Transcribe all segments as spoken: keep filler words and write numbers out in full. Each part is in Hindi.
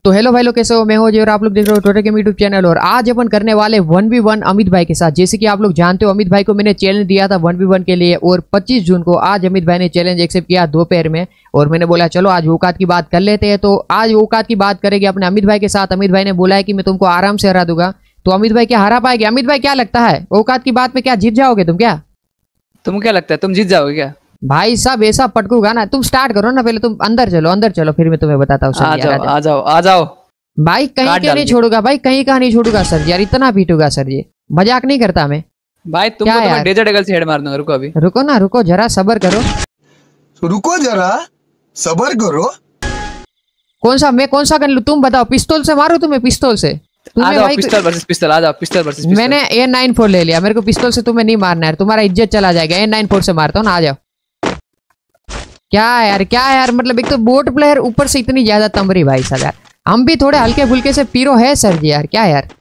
तो हेलो भाई लोग, कैसे हो? मैं हूं जी और आप लोग देख रहे हो टोटल गेम यूट्यूब चैनल। और आज अपन करने वाले वन वी वन अमित भाई के साथ। जैसे कि आप लोग जानते हो, अमित भाई को मैंने चैलेंज दिया था वन वी वन के लिए और पच्चीस जून को आज अमित भाई ने चैलेंज एक्सेप्ट किया दोपहर में। और मैंने बोला चलो आज औकात की बात कर लेते हैं। तो आज औकात की बात करेंगे अपने अमित भाई के साथ। अमित भाई ने बोला है कि मैं तुमको आराम से हरा दूंगा। तो अमित भाई क्या हरा पाएंगे? अमित भाई क्या लगता है औकात की बात में क्या जीत जाओगे तुम? क्या तुम क्या लगता है तुम जीत जाओगे क्या? भाई साहब ऐसा पटकूगा ना। तुम स्टार्ट करो ना, पहले तुम अंदर चलो, अंदर चलो, फिर मैं तुम्हें बताता हूँ। आ जाओ आ जाओ आ जाओ भाई कहीं के नहीं छोड़ूंगा भाई, कहीं का नहीं छोड़ूंगा सर जी। यार इतना पीटूंगा सर जी, मजाक नहीं करता मैं भाई। तुमको तो मैं डेजर्ट ईगल से हेड मार दूंगा। रुको अभी, रुको ना, रुको जरा सबर करो, रुको जरा सबर करो। कौन सा मैं कौन सा गन लूं? तुम बताओ, पिस्तौल से मारो तुम्हें? पिस्तौल से आ जाओ, पिस्तौल वर्सेस पिस्तौल। आ जाओ पिस्तौल वर्सेस पिस्तौल। मैंने ए नाइन फोर ले लिया, मेरे को पिस्तौल से तुम्हें नहीं मारना है, तुम्हारा इज्जत चला जाएगा। ए नाइन फोर से मारता हूँ ना, आ जाओ। क्या यार क्या यार, मतलब एक तो बोट प्लेयर ऊपर से इतनी ज्यादा तमरी भाई साहब। यार हम भी थोड़े हल्के फुल्के से पीरो है सर जी। यार क्या यार,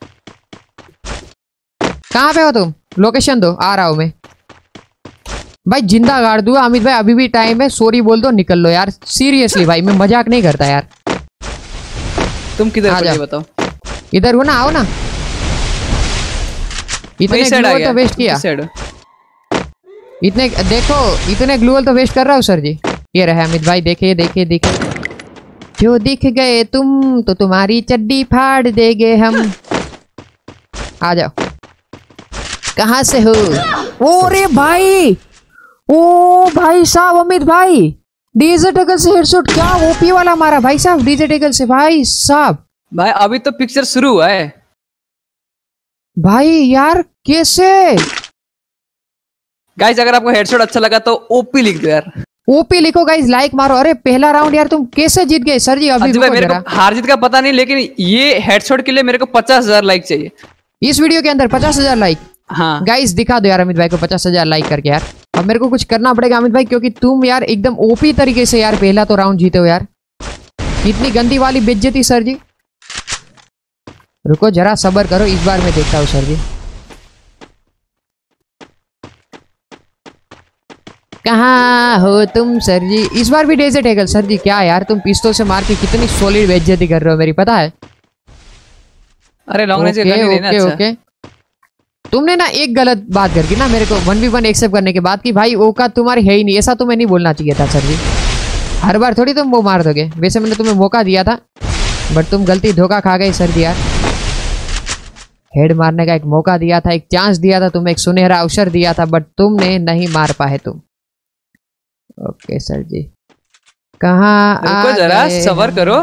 कहाँ पे हो तुम? लोकेशन दो, आ रहा हूं मैं। भाई जिंदा गाड़ दूंगा अमित भाई, अभी भी टाइम है। सॉरी बोल दो, निकल लो यार। सीरियसली भाई मैं मजाक नहीं करता यार। तुम किधर हो ये बताओ? इधर हो ना, आओ ना। इतने ग्लूअल तो वेस्ट किया, इतने देखो इतने ग्लूअल तो वेस्ट कर रहा हूँ सर जी। ये रहे अमित भाई, देखे देखे देखे। जो दिख गए तुम तो तुम्हारी चड्डी फाड़ देंगे हम। आ जाओ। कहाँ से हो? ओरे भाई, ओ भाई साहब अमित भाई डीजेट ईगल से हेडशॉट। क्या ओपी वाला मारा भाई साहब डीजेट ईगल से भाई साहब। भाई अभी तो पिक्चर शुरू हुआ है भाई। यार कैसे? गाइस अगर आपको हेडशॉट अच्छा लगा तो ओपी लिख दो यार। ओपी लिखो गाइस, लाइक मारो। अरे पहला राउंड यार तुम कैसे जीत गए सर जी? अभी भाई मेरे को हार जीत का पता नहीं, लेकिन ये हेडशॉट के लिए मेरे को पचास हजार लाइक चाहिए इस वीडियो के अंदर। पचास हजार लाइक? हाँ गाइस दिखा दो यार अमित भाई को पचास हजार लाइक करके। यार अब मेरे को कुछ करना पड़ेगा अमित भाई, क्योंकि तुम यार एकदम ओपी तरीके से यार पहला तो राउंड जीते हो यार। इतनी गंदी वाली बेइज्जती सर जी। रुको जरा सबर करो, इस बार मैं देखता हूँ सर जी। कहाँ हो तुम सर जी? इस बार भी डेजर्ट ईगल सर जी। क्या यार तुम पिस्तौल से मार के कितनी सॉलिड बेइज्जती कर रहे हो मेरी, पता है? अरे long range okay okay okay. तुमने ना एक गलत बात करके ना मेरे को वन वी वन एक्सेप्ट करने के बाद कि भाई औकात तुम्हारी है ही नहीं, ऐसा तुम्हें नहीं बोलना चाहिए था सर जी। हर बार थोड़ी तुम वो मार दोगे। वैसे मैंने तुम्हें मौका दिया था, बट तुम गलती धोखा खा गए सर जी। यार हेड मारने का एक मौका दिया था, एक चांस दिया था तुम्हें, एक सुनहरा अवसर दिया था, बट तुमने नहीं मार पाए तुम। ओके सर जी, कहाँ? रुको जरा सबर करो।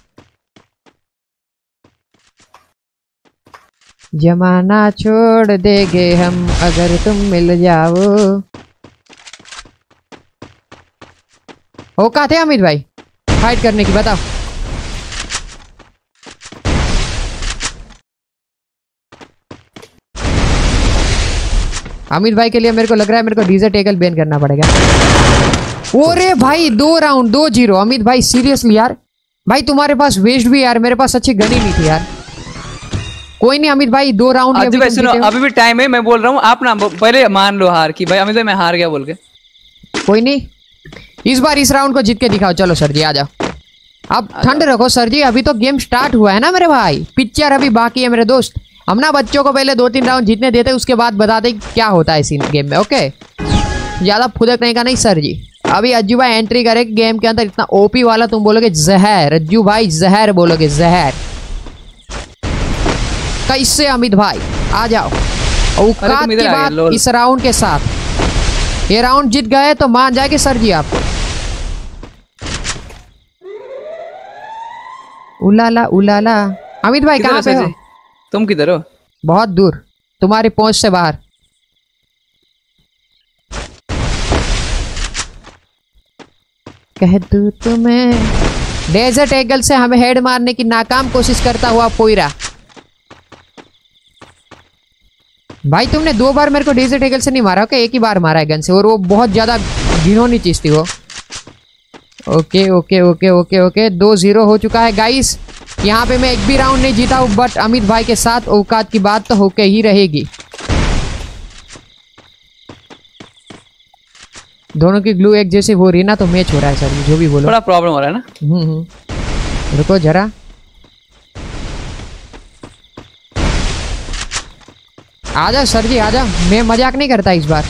जमाना छोड़ देंगे हम अगर तुम मिल जाओ। औकात है अमित भाई फाइट करने की? बताओ। अमित भाई के लिए मेरे को लग रहा है मेरे को डेजर्ट ईगल बैन करना पड़ेगा। ओरे भाई दो राउंड दो जीरो अमित भाई। सीरियसली यार भाई तुम्हारे पास वेस्ट भी यार, मेरे पास अच्छी गनी नहीं थी यार। कोई नहीं अमित भाई, दो राउंड अभी भाई सुनो, अभी भी टाइम है। मैं बोल रहा हूँ आप ना पहले मान लो हार की। भाई अमित भाई मैं हार गया बोल के। कोई नहीं, इस बार इस राउंड को जीत के दिखाओ। चलो सर जी आ जाओ। अब ठंड रखो सर जी, अभी तो गेम स्टार्ट हुआ है ना मेरे भाई। पिक्चर अभी बाकी है मेरे दोस्त। हम ना बच्चों को पहले दो तीन राउंड जीतने देते, उसके बाद बताते क्या होता है इस गेम में। ओके ज्यादा फुदकने का नहीं सर जी। अभी अज्जू भाई एंट्री करे गेम के अंदर। इतना ओपी वाला तुम बोलोगे जहर। अज्जू भाई जहर बोलोगे, जहर। कैसे अमित भाई? आ जाओ। औकात की बात इस राउंड के साथ। ये राउंड जीत गए तो मान जाएंगे सर जी आपको। उलाला उलाला। अमित भाई कहाँ पे हो? तुम किधर हो? बहुत दूर, तुम्हारी पहुंच से बाहर। कह दूं तुम्हें डेजर्ट ईगल से हमें हेड मारने की नाकाम कोशिश करता हुआ पोयरा। भाई तुमने दो बार मेरे को डेजर्ट ईगल से नहीं मारा। ओके एक ही बार मारा है गन से, और वो बहुत ज्यादा घिनौनी चीज थी वो। Okay okay okay okay okay दो जीरो हो चुका है गाइस। यहाँ पे मैं एक भी राउंड नहीं जीता हूँ, बट अमित भाई के साथ औकात की बात तो होके ही रहेगी। दोनों की ग्लू एक जैसी हो रही है ना, तो मैच हो रहा है सर। जो भी बोलो, थोड़ा प्रॉब्लम हो रहा है ना। हम्म रुको जरा, आजा सर जी आजा, मैं मजाक नहीं करता इस बार।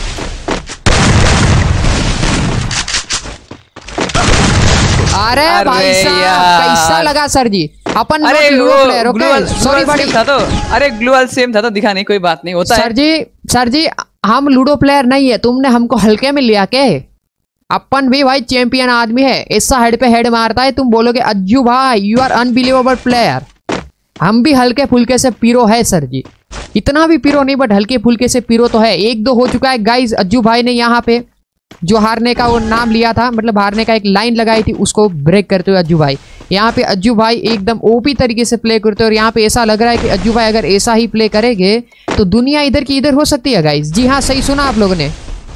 अरे, अरे भाई साहब कैसा लगा सर जी? अपन अरे लूडो प्लेयर ओके, सॉरी बड़ी था तो, अरे ग्लूअल सेम था तो दिखा नहीं, कोई बात नहीं होता सर है। जी सर जी हम लूडो प्लेयर नहीं है, तुमने हमको हल्के में लिया के? अपन भी भाई चैंपियन आदमी है, ऐसा हेड पे हेड मारता है, तुम बोलोगे अज्जू भाई यू आर अनबिलीवेबल प्लेयर। हम भी हल्के फुल्के से पीरो है सर जी, इतना भी पीरो नहीं बट हल्के फुल्के से पीरो तो है। एक दो हो चुका है गाइज, अज्जू भाई ने यहाँ पे जो हारने का वो नाम लिया था, मतलब हारने का एक लाइन लगाई थी, उसको ब्रेक करते हुए अज्जू भाई यहाँ पे अज्जू भाई एकदम ओपी तरीके से प्ले करते हैं। और यहाँ पे ऐसा लग रहा है कि अज्जू भाई अगर ऐसा ही प्ले करेंगे तो दुनिया इधर की इधर हो सकती है गाइज। जी हाँ सही सुना आप लोगों ने।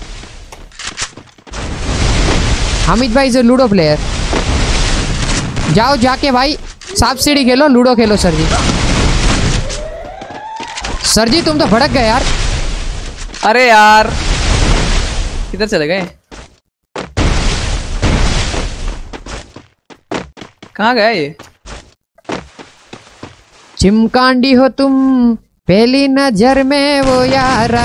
हामिद भाई इज ए लूडो प्लेयर। जाओ जाके भाई सांप सीढ़ी खेलो, लूडो खेलो सर जी। सर जी तुम तो भड़क गए यार। अरे यार किधर चले गए? कहाँ गए ये? चिमकांडी हो तुम पहली नजर में वो यारा।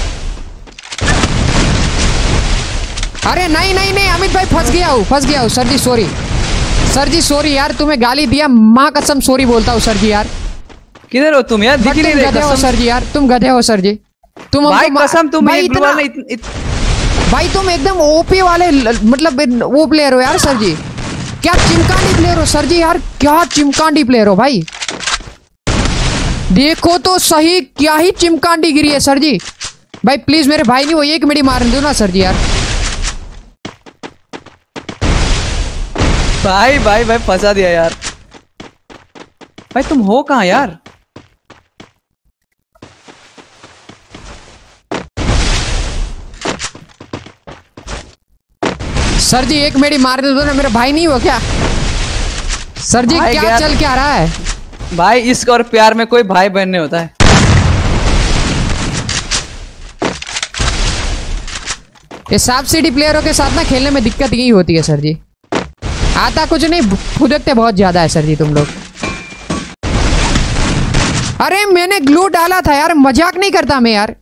अरे नहीं नहीं नहीं अमित भाई फंस गया हूँ फंस गया हूँ सर जी सॉरी सर जी सॉरी यार, तुम्हें गाली दिया, माँ कसम सॉरी बोलता हूँ सर जी यार। किधर हो तुम यार? दिख ही नहीं रहे। गधे हो सर जी यार, तुम गधे हो सर जी। तुम भाई कसम तुम भाई, इतना इतना, इत, इत... भाई तुम एकदम ओपी वाले मतलब वो प्लेयर हो यार सर जी। क्या चिमकांडी प्लेयर हो सर जी यार, क्या चिमकांडी प्लेयर हो भाई। देखो तो सही क्या ही चिमकांडी गिरी है सर जी। भाई प्लीज मेरे भाई नहीं वो एक मिनट मार दो ना सर जी यार। भाई भाई भाई फंसा दिया यार। भाई तुम हो कहाँ यार? सर जी एक मेरी मार दे दो ना, मेरे भाई नहीं हो क्या? सर जी क्या चल क्या रहा है? भाई इश्क और प्यार में कोई भाई बहन नहीं होता है। ये सांप सीढ़ी प्लेयरों के साथ ना खेलने में दिक्कत यही होती है सर जी। आता कुछ नहीं, फुदकते बहुत ज्यादा है सर जी तुम लोग। अरे मैंने ग्लू डाला था यार, मजाक नहीं करता मैं यार।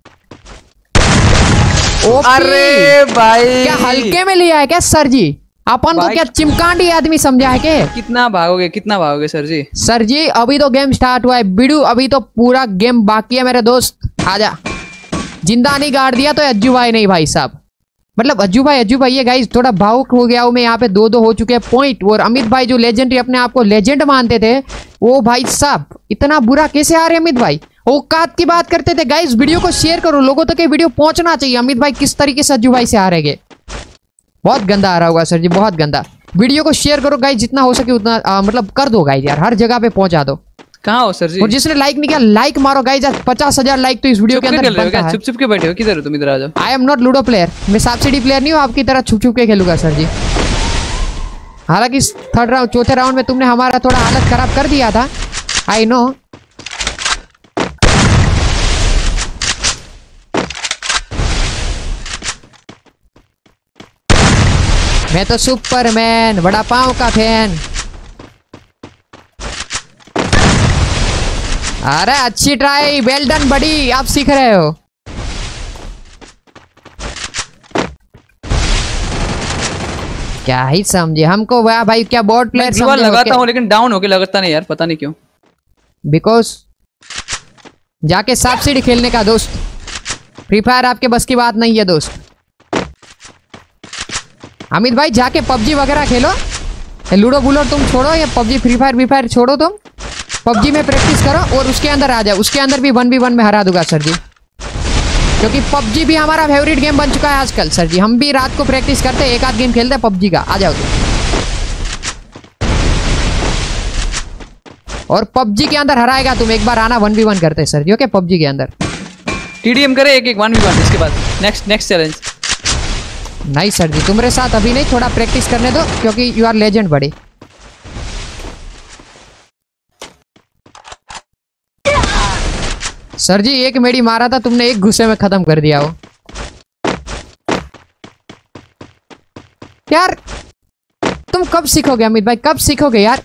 अरे भाई क्या हल्के में लिया है क्या सर जी? अपन को क्या चिमकांडी आदमी समझा है क्या? कितना भागोगे कितना भागोगे सर जी? सर जी अभी तो गेम स्टार्ट हुआ है बिडू, अभी तो पूरा गेम बाकी है मेरे दोस्त। आजा, जिंदा नहीं गाड़ दिया तो अज्जू भाई नहीं भाई साहब, मतलब अज्जू भाई अज्जू भाई ये गाइस थोड़ा भावुक हो गया हूँ मैं। यहाँ पे दो दो हो चुके हैं पॉइंट। और अमित भाई जो लेजेंडरी अपने आप को लेजेंड मानते थे वो भाई साहब इतना बुरा कैसे आ रहे अमित भाई? औकात की बात करते थे गाइस। वीडियो को शेयर करो, लोगों तक ये वीडियो पहुंचना चाहिए। अमित भाई किस तरीके से अज्जू भाई से आ रहे, बहुत गंदा आ रहा होगा सर जी, बहुत गंदा। वीडियो को शेयर करो गाइस, जितना हो सके उतना आ, मतलब कर दो गाइस यार, हर जगह पे पहुंचा दो। कहाँ हो सर जी? और जिसने लाइक नहीं किया लाइक मारो गाइस, आज पचास हजार लाइक तो इस वीडियो के अंदर बनता है। चुप चुप के बैठे हो, किधर हो तुम? इधर आ जाओ। I am not ludo player, मैं सांप सीढ़ी प्लेयर नहीं हूँ आपकी तरह छुप छुप के खेलूंगा सर जी। हालांकि थर्ड राउंड चौथे राउंड में तुमने हमारा थोड़ा हालत खराब कर दिया था, आई नो। मैं तो सुपरमैन, बड़ा पाँव का फैन। अरे अच्छी ट्राई, वेल डन बड़ी, आप सीख रहे हो। क्या ही समझे हमको वाह भाई, क्या बोर्ड प्लेयर समझे? लगाता हूँ लेकिन डाउन होके लगता नहीं यार, पता नहीं क्यों। बिकॉज जाके सांप सीढ़ी खेलने का दोस्त, फ्री फायर आपके बस की बात नहीं है दोस्त। अमित भाई जाके पबजी वगैरह खेलो, लूडो बुलो तुम छोड़ो, ये PUBG free fire free fire छोड़ो, तुम पबजी में प्रैक्टिस करो और उसके अंदर आ जाओ। उसके अंदर भी वन बी वन में हरा दूंगा सर जी, क्योंकि पबजी भी हमारा फेवरेट गेम बन चुका है आजकल सर जी। हम भी रात को प्रैक्टिस करते हैं, एक आध गेम खेलते हैं पबजी का, आ जाओ तुम। और पबजी के अंदर हराएगा तुम, एक बार आना, वन बी वन करते हैं सर जी ओके पबजी के अंदर। टीडीएम करे एक एक वन बी वन, इसके बाद नेक्स्ट नेक्स्ट चैलेंज। नहीं सर जी तुम्हारे साथ अभी नहीं, थोड़ा प्रैक्टिस करने दो क्योंकि यू आर लेजेंड बड़ी। सर जी एक मेडी मारा था तुमने, एक गुस्से में खत्म कर दिया हो यार। तुम कब सीखोगे अमित भाई, कब सीखोगे यार?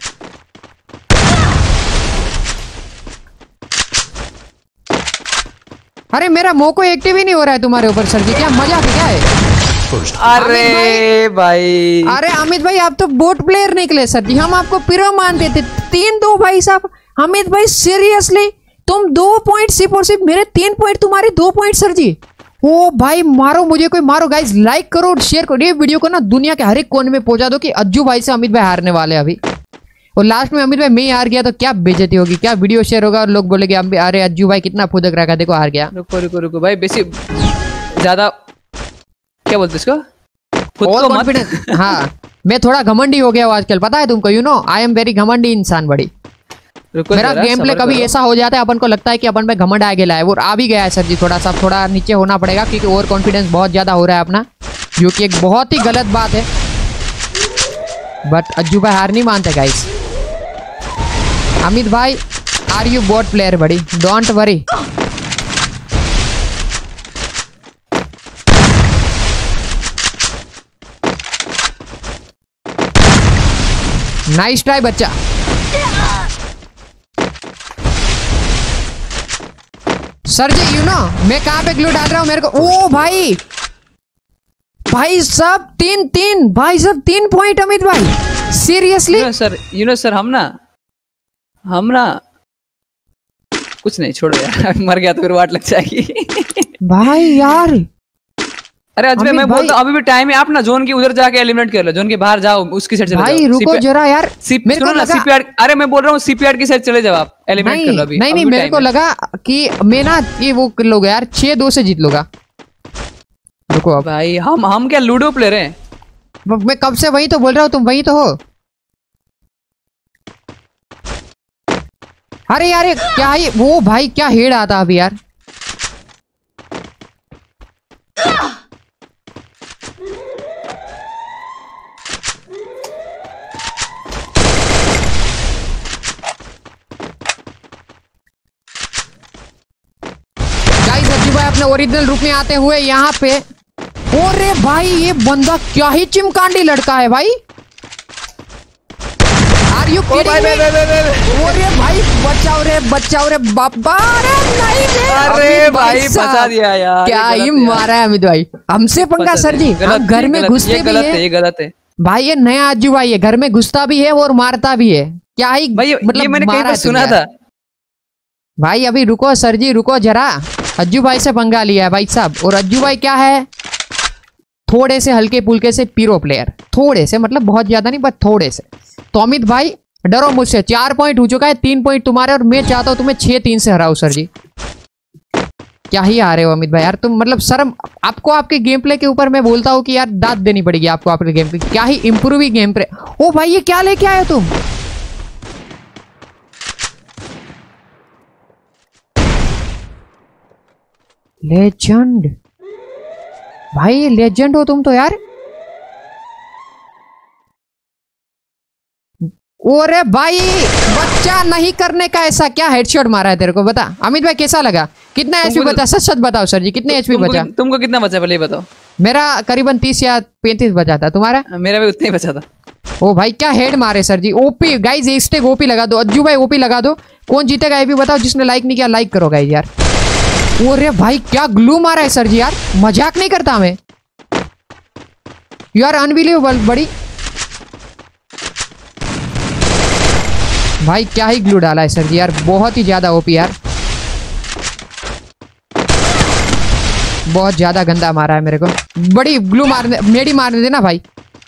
अरे मेरा मोको एक्टिव ही नहीं हो रहा है तुम्हारे ऊपर सर जी, क्या मजाक क्या है? अरे भाई, अरे अमित भाई आप तो बोट प्लेयर निकले सर जी, हम आपको प्रो मानते थे। तीन दो भाई साहब। अमित भाई सीरियसली तुम दो पॉइंट सिर्फ और सिर्फ मेरे तीन पॉइंट तुम्हारे दो पॉइंट सर जी। ओ भाई मारो मुझे कोई मारो गाइस, लाइक करो और शेयर करो ये वीडियो को ना दुनिया के हर एक कोने में पहुंचा दो कि अज्जू भाई से अमित भाई हारने वाले हैं अभी। और लास्ट में अमित भाई मैं हार गया तो क्या बेइज्जती होगी, क्या वीडियो शेयर होगा और लोग बोलेंगे अरे अज्जू भाई कितना फुदक रखा देखो हार गया। रुको रुको रुको भाई, बेसी ज्यादा क्या बोलते इसको, खुद को मत। हाँ मैं थोड़ा घमंडी हो गया हूँ आजकल, पता है तुमको, you know I am very घमंडी इंसान बड़ी। मेरा गेम प्ले कभी ऐसा हो जाता है अपन को लगता है कि अपन में घमंड आ गया है, वो आ भी गया है सर जी। थोड़ा सा थोड़ा नीचे होना पड़ेगा क्योंकि ओवर कॉन्फिडेंस बहुत ज्यादा हो रहा है अपना, जो कि एक बहुत ही गलत बात है। बट अज्जू भाई हार नहीं मानते गाइस। अमित भाई आर यू बोट प्लेयर बड़ी, डोंट वरी। नाइस ट्राई बच्चा। सर जी यू नो मैं कहां पे ग्लू डाल रहा हूं मेरे को। ओ भाई भाई सब तीन तीन भाई सब तीन पॉइंट अमित भाई seriously. Sir you know sir हम ना हम ना कुछ नहीं, छोड़ो यार, मर गया तो फिर वाट लग जाएगी। भाई यार अरे आज मैं बोलता हूँ अभी भी टाइम है, आप ना जोन के उधर जाके एलिमिनेट कर लो, जोन के बाहर जाओ उसकी साइड चले जाओ। भाई रुको जरा यार, मेरे को लगा सीपीआर, अरे मैं बोल रहा हूँ सीपीआर की साइड चले जाओ आप, एलिमिनेट कर लो अभी। नहीं नहीं मेरे को लगा कि मैं ना ये वो कर लोगे यार, छह दो से जीत लोगा। रुको अब भाई हम हम क्या लूडो प्लेयर हैं? मैं कब से वही तो बोल रहा हूँ, तुम वही तो हो। अरे यार क्या ये वो भाई क्या हेड आता अभी यार। अपने ओरिजिनल रूप में आते हुए यहाँ पे। अरे भाई ये बंदा क्या ही चिमकांडी लड़का है भाई। Are you kidding me? अरे भाई बचाओ रे बचाओ रे बाबा, अरे नहीं रे। अरे भाई बचा दिया यार, क्या ही मारा है अमित भाई, हमसे पंगा सर जी। हम घर में घुसते भी है, ये गलत है भाई, ये नया अज्जू भाई है, घर में घुसता भी है और मारता भी है। क्या ही मतलब, ये मैंने कहीं पर सुना था भाई। अभी रुको सर जी रुको जरा, अज्जू भाई से पंगा लिया है भाई साहब। और अज्जू भाई क्या है, थोड़े से हल्के पुल्के से पीरो प्लेयर, थोड़े से मतलब बहुत ज्यादा नहीं बस थोड़े से। तो अमित भाई डरो मुझसे, चार पॉइंट हो चुका है, तीन पॉइंट तुम्हारे और मैं चाहता हूं तुम्हें छह तीन से हराओ सर जी। क्या ही आ रहे हो अमित भाई यार तुम, मतलब शर्म आपको आपके गेम प्ले के ऊपर मैं बोलता हूँ कि यार दाद देनी पड़ेगी आपको आपके गेम प्ले। क्या ही इंप्रूव गेम प्ले। ओ भाई ये क्या लेके आए तुम? लेजेंड भाई, लेजेंड हो तुम तो यार। ओरे भाई बच्चा नहीं करने का, ऐसा क्या हेडशॉट मारा है तेरे को, बता अमित भाई कैसा लगा, कितना एचपी बचा, सच सच बताओ सर जी कितने एचपी बचा? तुमको कितना बचा पहले बताओ। मेरा करीबन तीस या पैंतीस बचा था, तुम्हारा? मेरा भी उतना ही बचा था। ओ भाई क्या हेड मारे सर जी, ओपी गाइस, एक स्टेक ओपी लगा दो, अज्जू भाई ओपी लगा दो। कौन जीतेगा ये भी बताओ, जिसने लाइक नहीं किया लाइक करो गाइस यार। ओरे भाई क्या ग्लू मारा है सर जी यार, मजाक नहीं करता मैं, यू आर अनबिलीवेबल बड़ी। भाई क्या ही ग्लू डाला है सर जी यार, बहुत ही ज्यादा ओपी यार, बहुत ज्यादा गंदा मारा है मेरे को। बड़ी ग्लू मारने मेरी मारने देना भाई।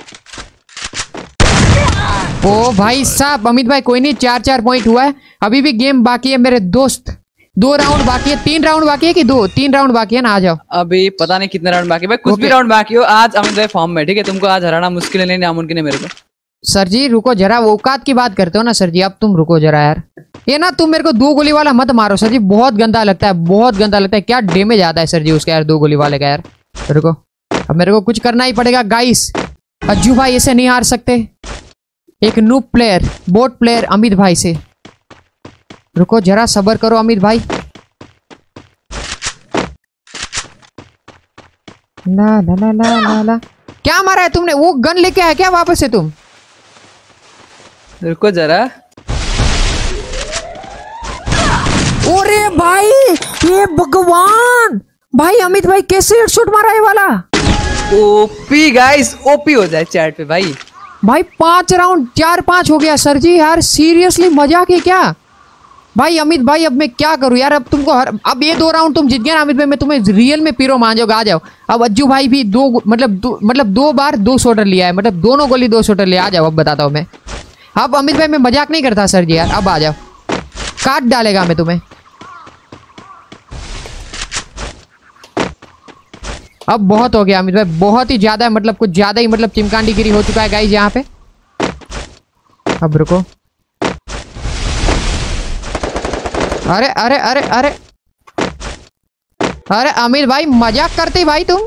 ओ भाई साहब अमित भाई कोई नहीं, चार चार पॉइंट हुआ है, अभी भी गेम बाकी है मेरे दोस्त, दो राउंड बाकी है, तीन राउंड बाकी है कि दो तीन राउंड बाकी है ना, आ जाओ। अभी पता नहीं कितने राउंड बाकी है भाई, कुछ भी राउंड बाकी हो, आज अमित भाई फॉर्म में, ठीक है, तुमको आज हराना मुश्किल है, नहीं नामुमकिन है मेरे को। सर जी रुको जरा, वो औकात की बात करते हो ना सर जी, अब तुम रुको जरा यार। ये ना तुम मेरे को दो गोली वाला मत मारो सर जी, बहुत गंदा लगता है, बहुत गंदा लगता है, क्या डैमेज आता है सर जी उसका यार, दो गोली वाले का यार। रुको अब मेरे को कुछ करना ही पड़ेगा गाइस, अज्जू भाई ऐसे नहीं हार सकते, एक noob player bot player Amit भाई से। रुको जरा सब्र करो अमित भाई। ला ला ला ला ला ला, क्या मारा है तुमने, वो गन लेके आया क्या वापस से तुम? रुको जरा। अरे भाई ये भगवान, भाई अमित भाई कैसे हेडशॉट मारा ये वाला। ओपी गाइस, ओपी हो जाए चैट पे भाई। भाई पांच राउंड चार पांच हो गया सर जी यार, सीरियसली मजाक है क्या भाई। अमित भाई अब मैं क्या करूं यार, अब तुमको हर अब ये दो राउंड तुम जीत गए ना अमित भाई, मैं तुम्हें रियल में पीरो मान जाओगे, आ जाओ। अब अज्जू भाई भी दो मतलब दो मतलब दो बार दो शॉटर लिया है, मतलब दोनों गोली दो शॉटर लिया, आ जाओ अब बताता हूँ मैं। अब अमित भाई मैं मजाक नहीं करता सर जी यार, अब आ जाओ, काट डालेगा मैं तुम्हें। अब बहुत हो गया अमित भाई, बहुत ही ज्यादा, मतलब कुछ ज्यादा ही मतलब चिमकांडी गिरी हो चुका है गाइस यहाँ पे। अब रुको, अरे अरे अरे अरे अरे अमित भाई मजाक करते भाई तुम।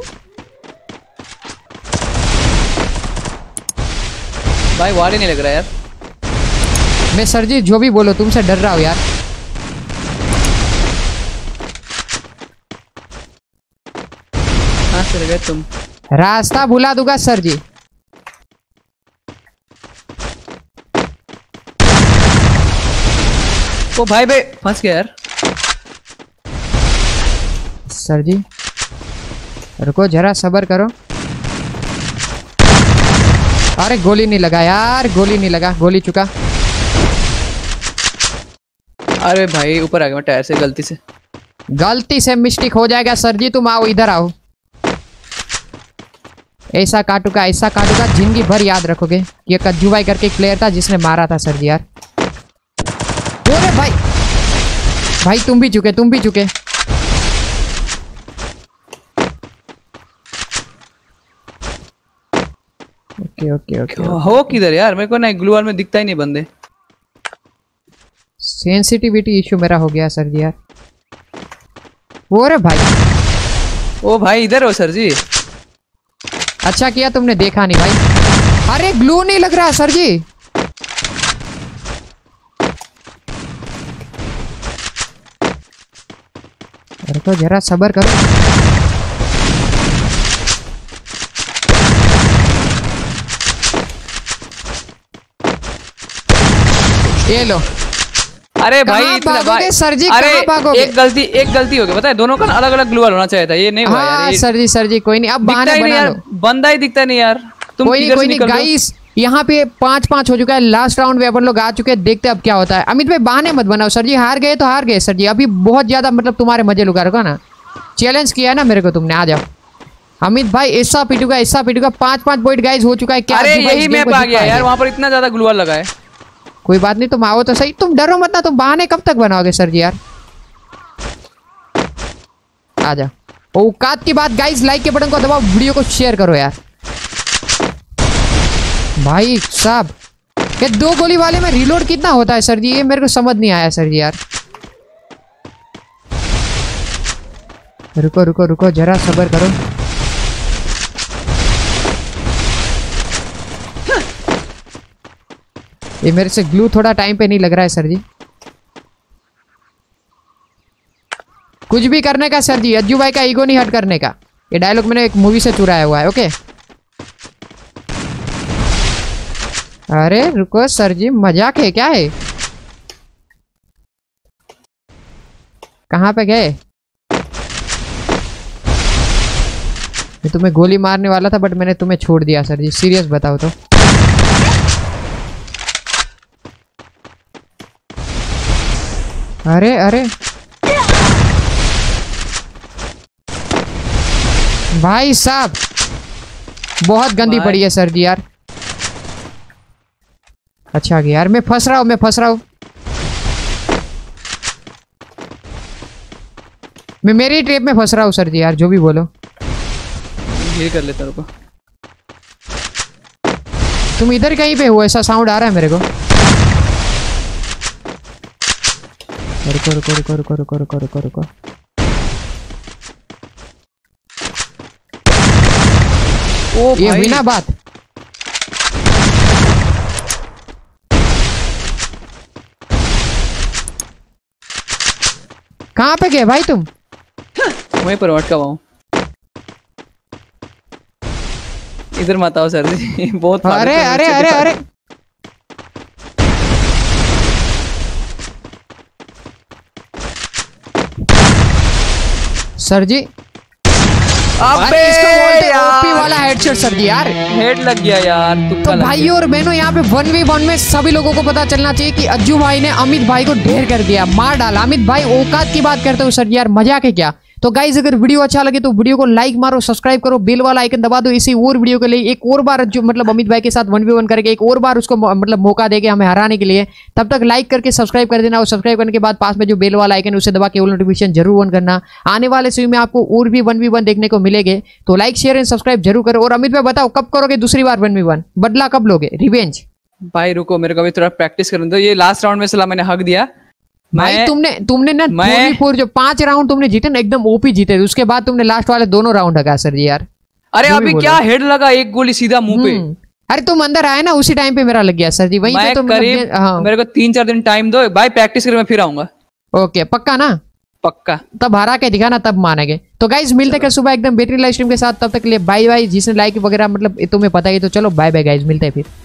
भाई वार ही नहीं लग रहा यार। मैं सर जी जो भी बोलो तुमसे डर रहा हूँ यार। कहाँ चले गए तुम? रास्ता भुला दूंगा सर जी। ओ भाई भाई फंस गया यार। सर जी रुको जरा सब्र करो। अरे गोली नहीं लगा यार, गोली नहीं लगा, गोली चुका। अरे भाई ऊपर आ गया मैं टायर से गलती से। गलती से मिस्टेक हो जाएगा सर जी, तुम आओ इधर आओ। ऐसा काटूंगा ऐसा काटूंगा जिंदगी भर याद रखोगे। ये कज्जू भाई करके एक प्लेयर था जिसने मारा था सर जी यार। अरे भाई भाई तुम भी चुके तुम भी चुके। ओके ओके ओके हो किधर यार, मेरे को ना ग्लू वॉल में दिखता ही नहीं बंदे। सेंसिटिविटी इशू मेरा हो गया सर जी यार। वो रे भाई, ओ भाई इधर हो सर जी। अच्छा किया तुमने देखा नहीं भाई। अरे ग्लू नहीं लग रहा सर जी। अरे तो जरा सब्र करो। ये लो। अरे भाई कहाँ इतना भागोगे भाई सर जी, अरे कहाँ भागोगे? एक गलती एक गलती हो गई, पता है दोनों का अलग अलग ग्लू वॉल होना चाहिए था, ये नहीं हुआ यार। हाँ ये सर जी सर जी कोई नहीं, अब दिखता बहाने ही नहीं बना यार, लो। बंदा ही दिखता नहीं यार। तुम कोई नहीं किधर कोई से नहीं निकल रहे हो? गाइस, यहाँ पे पांच पांच हो चुका है, लास्ट राउंड में अपन लोग आ चुके हैं, देखते हैं अब क्या होता है। अमित भाई बहाने मत बनाओ सर जी, हार गए तो हार गए सर जी, अभी बहुत ज्यादा मतलब तुम्हारे मजे लुका रखो ना। चैलेंज किया है ना मेरे को तुमने, आ जाओ। अमित भाई ऐसा पीटूगा ऐसा पीटूगा, पांच पांच पॉइंट गाइस हो चुका है। क्या अरे यही मैप आ गया यार, वहां पर इतना ज्यादा ग्लू वॉल लगा है। कोई बात नहीं, तुम आओ तो सही, तुम डरो मत ना, तुम बहाने कब तक बनाओगे सर जी यार। आ जाओ। औकात की बात गाइस, लाइक के बटन को दबाओ, वीडियो को शेयर करो यार। भाई साहब ये दो गोली वाले में रिलोड कितना होता है सर जी, ये मेरे को समझ नहीं आया सर जी यार। रुको रुको रुको जरा सब्र करो। ये मेरे से ग्लू थोड़ा टाइम पे नहीं लग रहा है सर जी। कुछ भी करने का सर जी, अज्जू भाई का ईगो नहीं हट करने का। ये डायलॉग मैंने एक मूवी से चुराया हुआ है। ओके अरे रुको सर जी, मजाक है क्या है? कहाँ पे गए? मैं तुम्हें गोली मारने वाला था बट मैंने तुम्हें छोड़ दिया सर जी, सीरियस बताओ तो। अरे अरे भाई साहब बहुत गंदी पड़ी है सर जी यार। अच्छा गया यार, मैं फंस रहा हूँ मैं फंस रहा हूँ। मैं मेरी ट्रेप में फंस रहा हूँ सर जी यार, जो भी बोलो। ये कर लेता रुको। तुम इधर कहीं पे हो, ऐसा साउंड आ रहा है मेरे को। रुको रुको रुको रुको रुको रुको रुको रुको ओ ये भाई हुई ना बात। कहाँ पे गए भाई तुम? वहीं पर अटका हुआ हूँ। इधर मत आओ सर जी। बहुत अरे अरे अरे अरे सर जी अबे इसको बोलते यार, ओपी वाला हेडशॉट सर जी यार। हेड लग गया यार, तुक्का तो लग भाई गया। और बहनों यहाँ पे वन वी वन में सभी लोगों को पता चलना चाहिए कि अज्जू भाई ने अमित भाई को ढेर कर दिया, मार डाला। अमित भाई औकात की बात करते हो सर जी यार, मजाक है क्या। तो गाइज अगर वीडियो अच्छा लगे तो वीडियो को लाइक मारो, सब्सक्राइब करो, बेल वाला आइकन दबा दो इसी और वीडियो के लिए। एक और बार जो मतलब अमित भाई के साथ वन वी वन करके एक और बार उसको मतलब मौका देके हमें हराने के लिए। तब तक लाइक करके सब्सक्राइब कर देना और सब्सक्राइब करने के बाद पास में जो बेल वाला आइकन उसे दबा के वो नोटिफिकेशन जरूर ऑन करना। आने वाले समय में आपको और भी वन वी वन देखने को मिलेंगे, तो लाइक शेयर एंड सब्सक्राइब जरूर करो। और अमित भाई बताओ कब करोगे दूसरी बार वन वी वन, बदला कब लोगे, रिवेंज? भाई रुको, मेरे को अभी थोड़ा प्रैक्टिस करने दो। ये लास्ट राउंड में सला मैंने हक दिया। भाई मैं तुमने तुमने ना मैं फोर जो पांच राउंड तुमने जीते ना एकदम ओपी जीते, उसके बाद तुमने लास्ट वाले दोनों राउंड हगा सर जी यार। अरे जो भी अभी बोलो। क्या हेड लगा, एक गोली सीधा मुंह पे। हम्म। अरे तुम अंदर आए ना उसी टाइम पे मेरा लग गया सर जी, वहीं पे मैं तो मतलब करीब ये- हाँ मेरे को तीन चार दिन टाइम दो भाई, प्रैक्टिस करके मैं फिर आऊंगा। ओके पक्का ना, पक्का। तब हरा के दिखाना तब मानेंगे। तो गाइज मिलते कल सुबह एकदम बेहतरीन लाइव स्ट्रीम के साथ, तब तक के लिए बाय बाय। जिसने लाइक वगैरह मतलब तुम्हें पता ही, तो चलो बाय बाय गाइज, मिलते हैं फिर।